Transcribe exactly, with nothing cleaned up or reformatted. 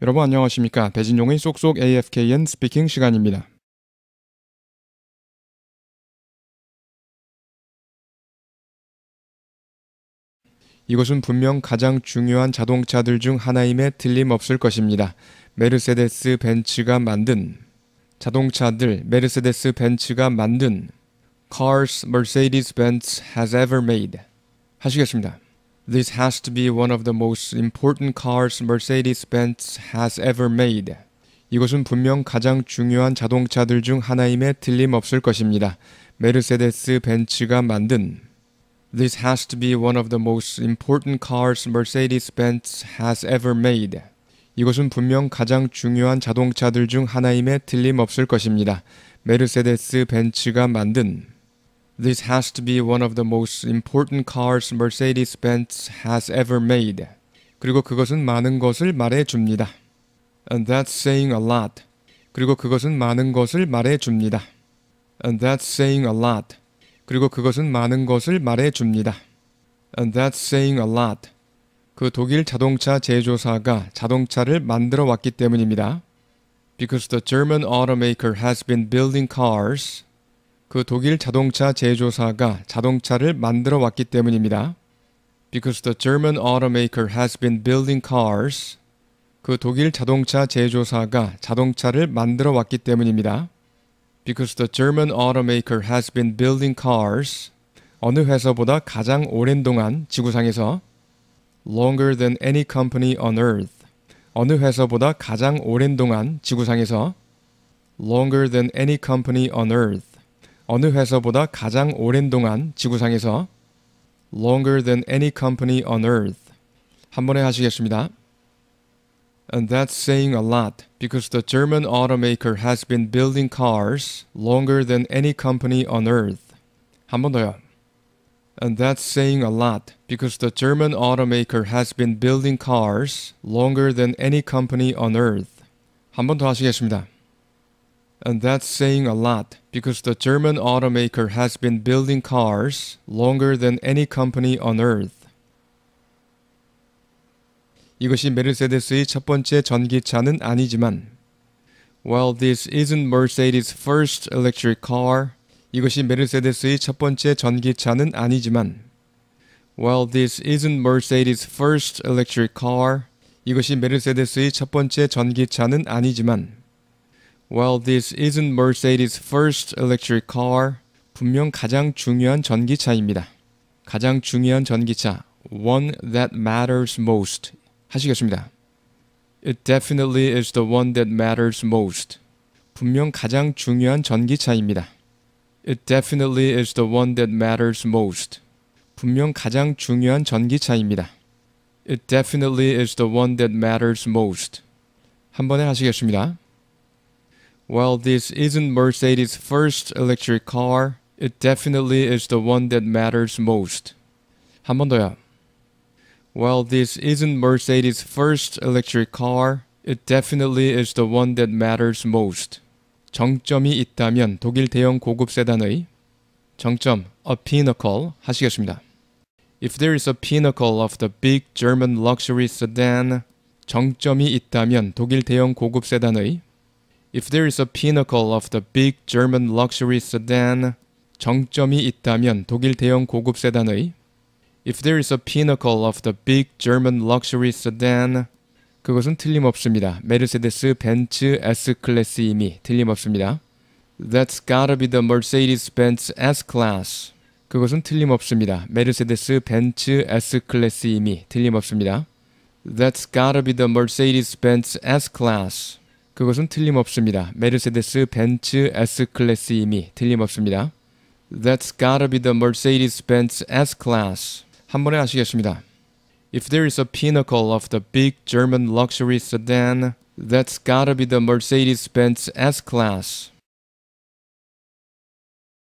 여러분 안녕하십니까? 배진용의 쏙쏙 에이에프케이엔 스피킹 시간입니다. 이것은 분명 가장 중요한 자동차들 중 하나임에 틀림없을 것입니다. 메르세데스 벤츠가 만든 자동차들 메르세데스 벤츠가 만든 Cars Mercedes-Benz has ever made 하시겠습니다. This has to be one of the most important cars Mercedes-Benz has ever made. 이것은 분명 가장 중요한 자동차들 중 하나임에 틀림없을 것입니다. 메르세데스 벤츠가 만든 This has to be one of the most important cars Mercedes-Benz has ever made. 이것은 분명 가장 중요한 자동차들 중 하나임에 틀림없을 것입니다. 메르세데스 벤츠가 만든 This has to be one of the most important cars Mercedes-Benz has ever made. 그리고 그것은 많은 것을 말해 줍니다. And that's saying a lot. 그리고 그것은 많은 것을 말해 줍니다. And that's saying a lot. 그리고 그것은 많은 것을 말해 줍니다. And that's saying a lot. 그 독일 자동차 제조사가 자동차를 만들어 왔기 때문입니다. Because the German automaker has been building cars. 그 독일 자동차 제조사가 자동차를 만들어 왔기 때문입니다. Because the German automaker has been building cars. 그 독일 자동차 제조사가 자동차를 만들어 왔기 때문입니다. Because the German automaker has been building cars. 어느 회사보다 가장 오랜 동안 지구상에서 longer than any company on earth. 어느 회사보다 가장 오랜 동안 지구상에서 longer than any company on earth. 어느 회사보다 가장 오랜 동안 지구상에서 longer than any company on earth. 한 번에 하시겠습니다. And that's saying a lot because the German automaker has been building cars longer than any company on earth. 한 번 더요. And that's saying a lot because the German automaker has been building cars longer than any company on earth. 한 번 더 하시겠습니다. And that's saying a lot because the German automaker has been building cars longer than any company on earth. 이것이 메르세데스의 첫 번째 전기차는 아니지만 While this isn't Mercedes' first electric car, 이것이 메르세데스의 첫 번째 전기차는 아니지만 While this isn't Mercedes' first electric car, 이것이 메르세데스의 첫 번째 전기차는 아니지만 While this isn't Mercedes' first electric car, 분명 가장 중요한 전기차입니다. 가장 중요한 전기차, one that matters most. 하시겠습니다. It definitely is the one that matters most. 분명 가장 중요한 전기차입니다. It definitely is the one that matters most. 분명 가장 중요한 전기차입니다. It definitely is the one that matters most. 한 번에 하시겠습니다. While this isn't Mercedes' first electric car, it definitely is the one that matters most. 한 번 더요. While this isn't Mercedes' first electric car, it definitely is the one that matters most. 정점이 있다면 독일 대형 고급 세단의 정점, a pinnacle 하시겠습니다. If there is a pinnacle of the big German luxury sedan, 정점이 있다면 독일 대형 고급 세단의 If there is a pinnacle of the big German luxury sedan, 정점이 있다면 독일 대형 고급 세단의 If there is a pinnacle of the big German luxury sedan, 그것은 틀림없습니다. 메르세데스 벤츠 S클래스임이 틀림없습니다. That's gotta be the Mercedes-Benz S-Class. 그것은 틀림없습니다. 메르세데스 벤츠 S클래스임이 틀림없습니다. That's gotta be the Mercedes-Benz S-Class. 그것은 틀림없습니다. 메르세데스 벤츠 S클래스임이 틀림없습니다. That's gotta be the Mercedes-Benz S-Class. 한 번에 하시겠습니다. If there is a pinnacle of the big German luxury sedan, that's gotta be the Mercedes-Benz S-Class.